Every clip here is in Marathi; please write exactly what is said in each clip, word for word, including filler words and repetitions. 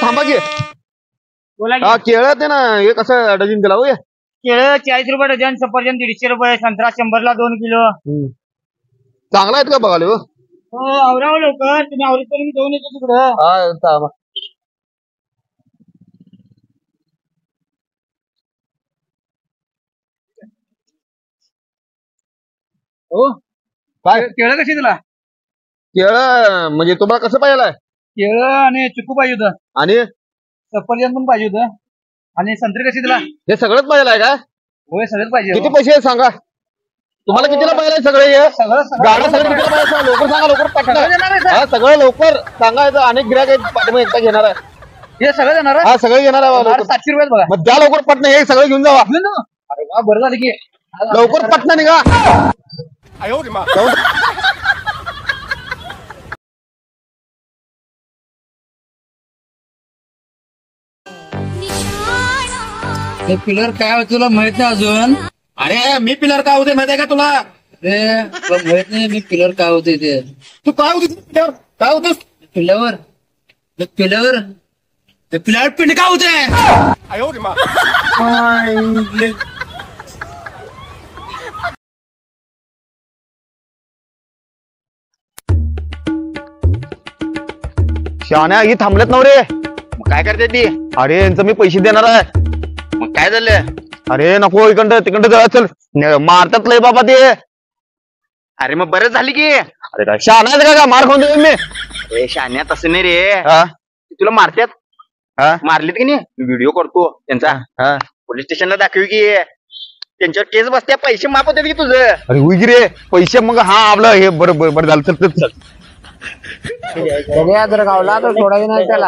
थांबा की बोला हा केळं ते ना हे कसं डझन दिला हो केळं चाळीस रुपये डझन, सफरचंद दीडशे रुपये, संत्रा शंभरला दोन किलो. चांगला आहेत का बघाले हो? हो आवराव लवकर, तुम्ही आवरीत करून घेऊन येतो तिकडं. हा थांबा. हो काय केळं कशी तुला? केळं म्हणजे तुम्हाला कसं पाहिजे केळं आणि चिकू पाहिजे होतं, आणि सफरचंद पण पाहिजे होतं, आणि संत्री कशी तुला? हे सगळंच पाहिजे का? होय सगळंच पाहिजे. किती पैसे आहेत सांगा तुम्हाला? कितीला पाहिजे सगळे हे सगळं गाडा सगळं कितीला पाहिजे सांगा, लवकर सांगा, लवकर पटकन. हा सगळं लवकर सांगायचं, अनेक गिरायक आहेत पाठीमागे एकटा घेणार आहे. हे सगळं देणार आहे? हा सगळं घेणार आहे लवकर. सातशे रुपयात बघा. मग द्या लवकर पटना, हे सगळं घेऊन जावा. अरे वा बरं झालं की लवकर पटना निघा. हे पिलर काय होत तुला माहित नाही अजून? अरे मी पिलर काय होते माहिती आहे का तुला? रे तुला माहित नाही मी पिलर काय होते ते? तू काय होती पिलर? काय होतस पिल्यावर पिल्यावर ते पिलर पिंड काय होते? शहाण्या ही थांबलेत नव रे. मग काय करते ती? अरे यांचं मी पैसे देणार आहे. मग काय झालं? अरे नको इकडं तिकडं जा, चल न- मारतात लय बाबा ते. अरे मग बरं झाली की. अरे काय शहाणा आहे का? मार खाऊन देईन मी. ए शान्या तसं नाही रे, हा ती तुला मारत्यात. हा मारलीत की नाही व्हिडिओ करतो त्यांचा, हा पोलीस स्टेशनला दाखवी की. त्यांच्यावर केस बसत्या, पैसे माफ होते की तुझं. अरे उगी रे पैसे मग. हा आपलं हे बरं बरं बरं झालं. चल चल चल. जर गावला तर सोडायचं नाही त्याला.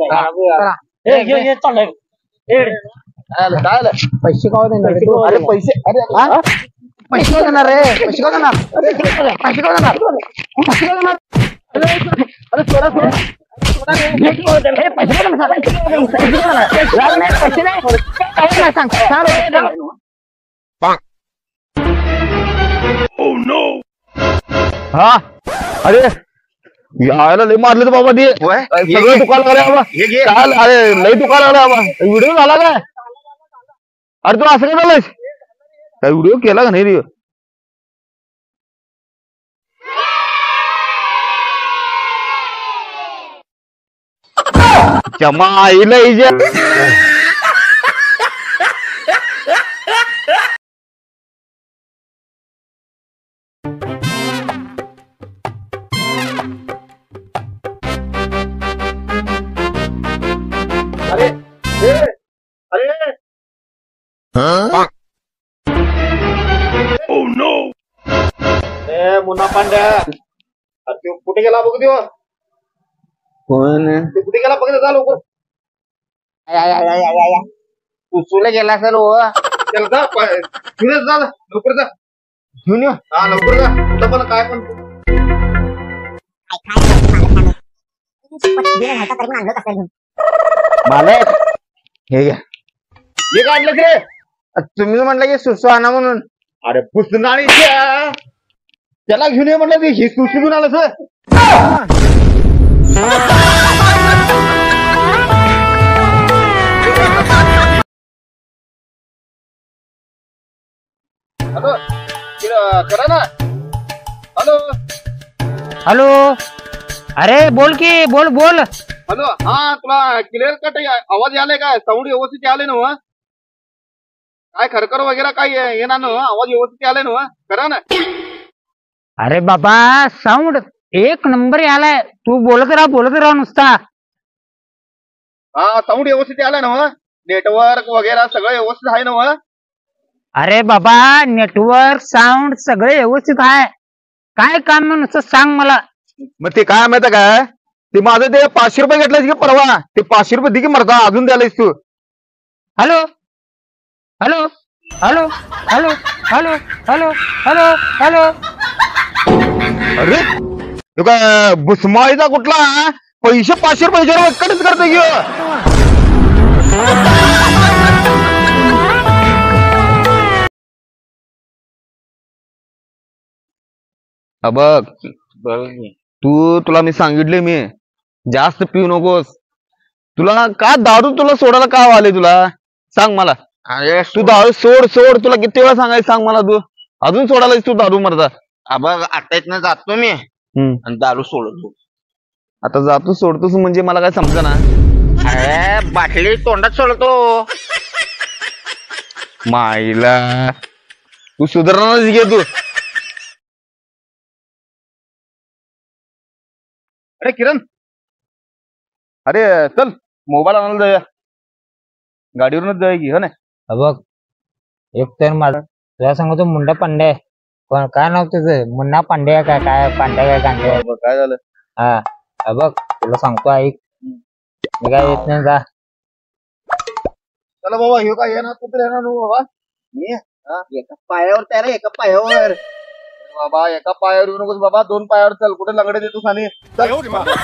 काय आलं? पैसे का देणार? अरे पैसे अरे हा? पैसे का देणार रे? पैसे का देणार? पैसे का देणार? पैसे का देणार? अरे सोडा सोडा. हा अरे यायला लय मारले तर बाबा ते. होय? सगळं दुकान लागलं बाबा. हे घे. चाल अरे लय दुकान लागलं बाबा. व्हिडिओ झाला काय? अरे तू असं काय झालंयस? काय व्हिडिओ केला का नाही रे? जमा आईला इजे. अरे ए, अरे Oh no! ए मुन्ना पांड्या, अरे त्यो कुठे गेला बघ त्यो. कोण? ते कुठे गेला बघ जा लवकर. उचलला गेला सर हो. चल जा प- घेऊन ये, जा जा, लवकर जा. घेऊन ये. हा लवकर जा. कुठं पण काय पण मालक हे घ्या. हे काढलं रे. तुम्ही म्हटलं की सुसू आणा म्हणून. अरे पुसणारी त्याला घेऊन ये म्हटलं ते हे सुसू घेऊन आलं सर. हॅलो करा ना. Hello hello. अरे बोल की, बोल बोल. हॅलो हा तुला क्लिअर कट आवाज यायलाय काय? साऊंड व्यवस्थित आले ना? काय खरखर वगैरे काय येणार ना? आवाज व्यवस्थित आलाय ना? करा ना. अरे बाबा साऊंड एक नंबर आलाय. तू बोलत राहा बोलत राहा नुसता. हा साऊंड व्यवस्थित आलाय ना? नेटवर्क वगैरे सगळं व्यवस्थित आहे ना? अरे बाबा नेटवर्क साऊंड सगळे व्यवस्थित आहे. काय काम आहे नुसतं सांग मला. मग ते काय माहिती काय? ते माझं ते पाचशे रुपये घेतलायस की परवा, ते पाचशे रुपये दे की मरता अजून द्यायलायस तू. Hello hello hello hello hello hello hello hello. अरे तो काय भुसमाळीचा कुठला पैसे पाचशे रुपये कडेच करतो की बघ तू. तुला मी सांगितले मी जास्त पिऊ नकोस. तुला का दारू तुला सोडायला का आले तुला सांग मला. अरे तू दारू सोड सोड तुला किती वेळा सांगायचं सांग मला. तू अजून सोडायला तू दारू मरता. बघ आता इथनं जातो मी हम्म. आणि दारू सोडतो. आता जातो सोडतोस म्हणजे मला काय समजा ना. अरे बाटली तोंडात सोडतो. माईला तू सुधारणारच घे तू. अरे किरण, अरे चल मोबाईल आणायला जाऊया. गाडीवरूनच जाऊया की हो ना. हा बघ एक तर माझा तुला सांगतो मुंडा पांडे आहे. कोण काय नाव तुझं? मुन्ना पांडे आहे काय काय पांडे काय कांडे आहे? बरं, काय झालं? हा हा बघ तुला सांगतो ऐक. मी काय येत नाही जा. चला बाबा, ह्यो काय येणार कुठे येणार नो बाबा. मी हा, एका पायावर तयार आहे, एका पायावर. अरे बाबा एका पायावर येऊ नकोस बाबा, दोन पायावर चल. कुठे लंगडे देतोस आणि चल.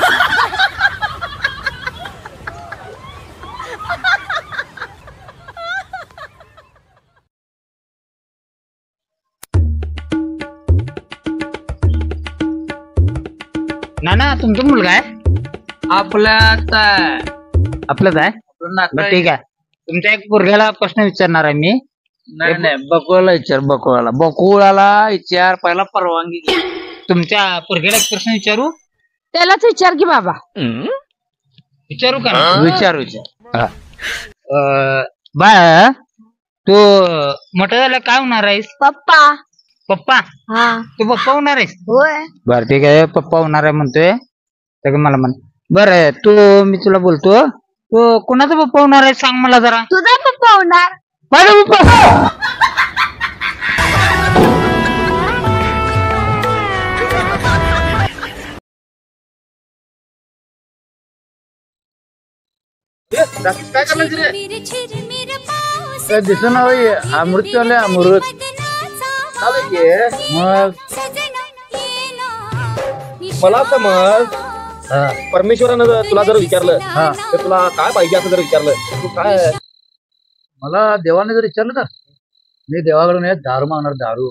नाना तुमचा मुलगा आहे? आपल्यात आहे. आपलंच आहे. बरं ठीक आहे. तुमच्या एक पोरग्याला प्रश्न विचारणार आहे मी. नाही नाही बकुळाला विचार. बकुळाला बकुळाला विचार पहिला परवानगी घे. तुमच्या पोरग्याला एक प्रश्न विचारू? त्यालाच विचार की बाबा. विचारू का? विचार विचार. अं, बाळ तू मोठं झालं काय होणार आहेस? पप्पा. पप्पा? हा तू पप्पा होणार आहेस? होय. बर ठीक आहे. पप्पा होणार आहे म्हणतोय तर मला म्हण. बर तू मी तुला बोलतो तू कोणाचा पप्पा होणार आहे सांग मला जरा. तुझा पप्पा होणार. माझा पप्पा? काय करायचं रे? काय दिसत ना अमृत आले अमृत. चालेल की. मग मला समज परमेश्वरानं तुला जर विचारलं हा. तर तुला काय पाहिजे असं जर विचारलं तू काय मला देवाने जर विचारलं तर मी देवाकडून हे दारू मागणार. दारू.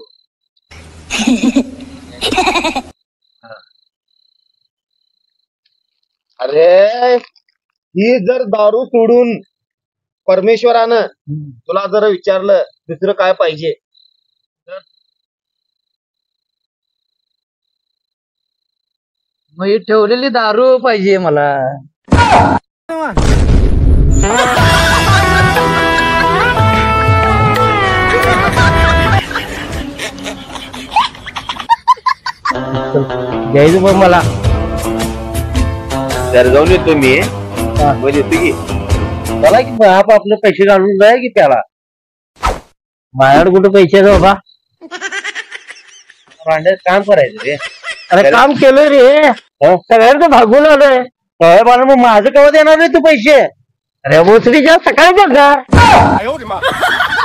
अरे ही जर दारू सोडून परमेश्वरानं तुला जर विचारलं दुसरं काय पाहिजे मग ही ठेवलेली दारू पाहिजे मला. द्यायचं बघ मला. जर जाऊन येतो मी येतो की. चला की बाप आपले पैसे घालून जाय की त्याला. माझ्याकडे कुठे पैसे आहेत बाबा. भांड्यात काम करायचं रे. अरे काम केलं रे. सगळ्यांचं भागून आलोय. साहेबांना मग माझं केव्हा देणार रे तू पैसे? अरे मोसरीच्या सकाळी बघा.